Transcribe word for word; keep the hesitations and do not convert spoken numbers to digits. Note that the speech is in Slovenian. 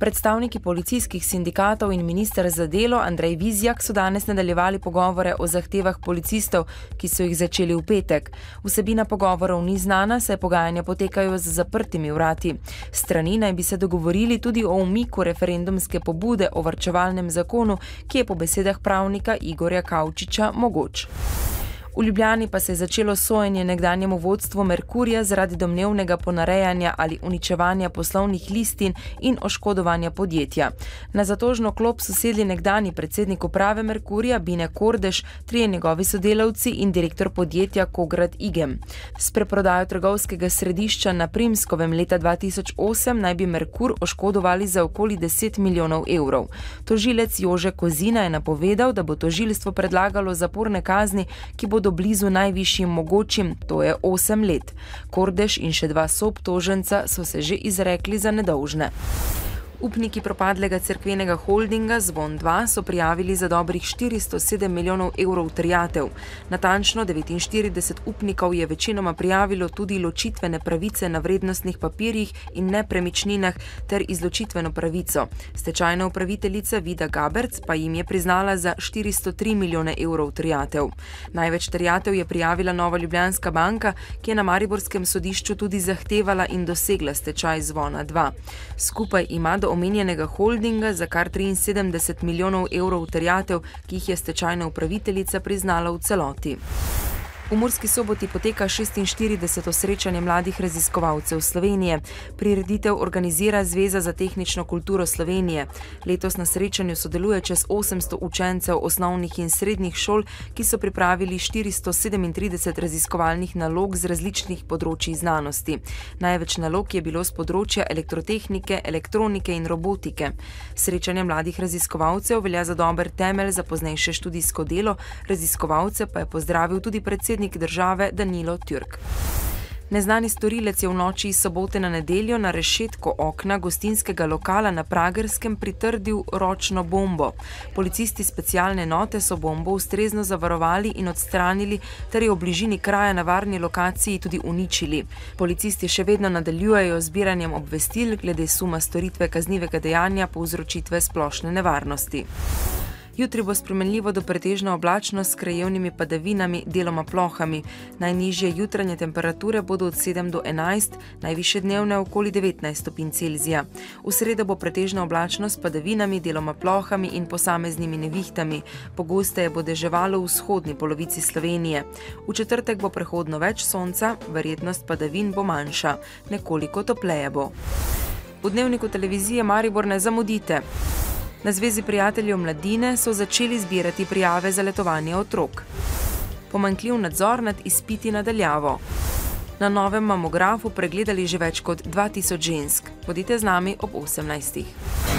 Predstavniki policijskih sindikatov in minister za delo Andrej Vizjak so danes nadaljevali pogovore o zahtevah policistov, ki so jih začeli v petek. Vsebina pogovorov ni znana, saj pogajanja potekajo z zaprtimi vrati. Strani naj bi se dogovorili tudi o umiku referendumske pobude o varčevalnem zakonu, ki je po besedah pravnika Igorja Kavčiča mogoč. V Ljubljani pa se je začelo sojenje nekdanjemu vodstvu Merkurja zaradi domnevnega ponarejanja ali uničevanja poslovnih listin in oškodovanja podjetja. Na zatožno klop so sedli nekdanji predsednik uprave Merkurja Bine Kordež, trije njegovi sodelavci in direktor podjetja Kograd Igem. S preprodajo trgovskega središča na Primskovem leta dva tisoč osem naj bi Merkur oškodovali za okoli deset milijonov evrov. Tožilec Jože Kozina je napovedal, da bo tožilstvo predlagalo zaporne kazni, ki bodo blizu najvišjim mogočim, to je osem let. Kordež in še dva soobtoženca so se že izrekli za nedolžne. Upniki propadlega cerkvenega holdinga Zvon dva so prijavili za dobrih štiristo sedem milijonov evrov terjatev. Natančno devetinštirideset upnikov je večinoma prijavilo tudi ločitvene pravice na vrednostnih papirjih in nepremičninah ter izločitveno pravico. Stečajna upraviteljica Vida Gaberc pa jim je priznala za štiristo tri milijone evrov terjatev. Največ terjatev je prijavila Nova Ljubljanska banka, ki je na mariborskem sodišču tudi zahtevala in dosegla stečaj Zvona dva. Skupaj ima do omenjenega holdinga za kar triinsedemdeset milijonov evrov terjatev, ki jih je stečajna upraviteljica priznala v celoti. V Murski Soboti poteka šestinštirideseto srečanje mladih raziskovalcev Slovenije. Prireditev organizira Zveza za tehnično kulturo Slovenije. Letos na srečanju sodeluje čez osemsto učencev osnovnih in srednjih šol, ki so pripravili štiristo sedemintrideset raziskovalnih nalog z različnih področij znanosti. Največ nalog je bilo z področja elektrotehnike, elektronike in robotike. Srečanje mladih raziskovalcev velja za dober temelj za poznejše študijsko delo, raziskovalce pa je pozdravil tudi predsednik države Danilo Türk. Neznani storilec je v noči iz sobote na nedeljo na rešetko okna gostinskega lokala na Pragerskem pritrdil ročno bombo. Policisti specialne enote so bombo ustrezno zavarovali in odstranili ter jo v bližini kraja na varni lokaciji tudi uničili. Policisti še vedno nadaljujejo z zbiranjem obvestil glede suma storitve kaznivega dejanja povzročitve splošne nevarnosti. Jutri bo spremenljivo do pretežno oblačno s krajevnimi padavinami, deloma plohami. Najnižje jutranje temperature bodo od sedem do enajst, najvišje dnevne okoli devetnajst stopinj Celzija. V sredo bo pretežno oblačno s padavinami, deloma plohami in posameznimi nevihtami. Pogosteje bo deževalo v vzhodni polovici Slovenije. V četrtek bo prehodno več sonca, verjetnost padavin bo manjša. Nekoliko topleje bo. V Dnevniku televizije Maribor ne zamudite. Na Zvezi prijateljev mladine so začeli zbirati prijave za letovanje otrok. Pomanjkljiv nadzor nad izpiti na daljavo. Na novem mamografu pregledali že več kot dva tisoč žensk. Bodite z nami ob osemnajstih.